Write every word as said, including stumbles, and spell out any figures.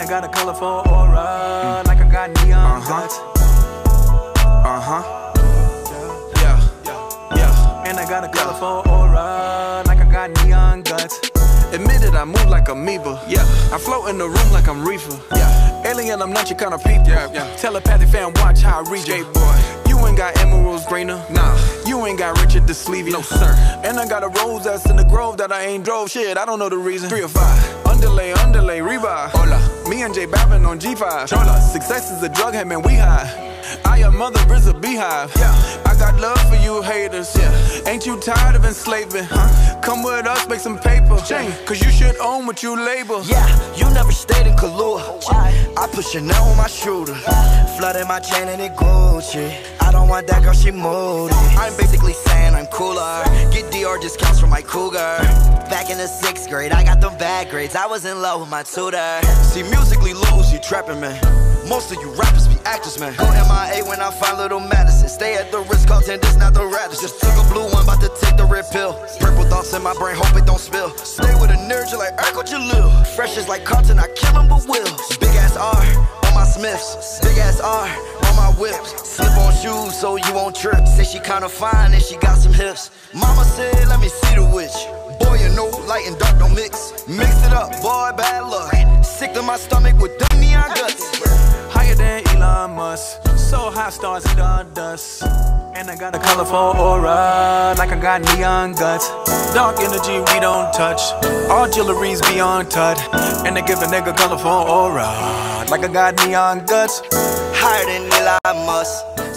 got a colorful aura, like I got neon guts. Uh-huh. Yeah, yeah, yeah. And I got a colorful aura, like I got neon guts. Admit it, I move like amoeba. Yeah, I float in the room like I'm reefer. Yeah, alien, I'm not your kind of people. Yeah, yeah. Telepathic fan, watch how I read you. Boy, you ain't got emeralds greener. Nah, you ain't got Richard the Sleevey. No sir. And I got a rose that's in the grove that I ain't drove. Shit, I don't know the reason. Three or five. Underlay, underlay, revive. Hola. Me and J Balvin on G five. Chola. Success is a drug, hey man, we high. I your mother is a beehive. Yeah, I got love for you haters. Yeah, ain't you tired of enslaving? Huh? Come with us, make some paper. Yeah. Cause you should own what you label. Yeah, you never stayed in Kahlua. I put Chanel on my shooter. Flooded my chain and it Gucci. I don't want that girl, she moody. I'm basically saying I'm cooler. Get Dior discounts from my cougar. Back in the sixth grade, I got them bad grades. I was in love with my tutor. See, musically lose, you trapping, man. Most of you rappers be actors, man. Go M I A when I find little Madison. Stay at the Ritz-Carlton, this not the Radisson. Just took a blue one, about to take the red pill. Purple thoughts in my brain, hope it don't spill. Stay with a nerd, you like Urkel Jalil. Fresh is like Carlton, I kill him but will. Big ass R on my Smiths. Big ass R on my whips. Slip on shoes so you won't trip. Say she kinda fine and she got some hips. Mama said, let me see the witch. Boy, you know, light and dark don't mix. Mix it up, boy, bad luck. Sick to my stomach with them neon guts. Higher than Elon Musk, so high stars in the dust. And I got a colorful aura, like I got neon guts. Dark energy we don't touch, all jewelry's beyond touch. And I give a nigga colorful aura, like I got neon guts. Higher than Elon Musk,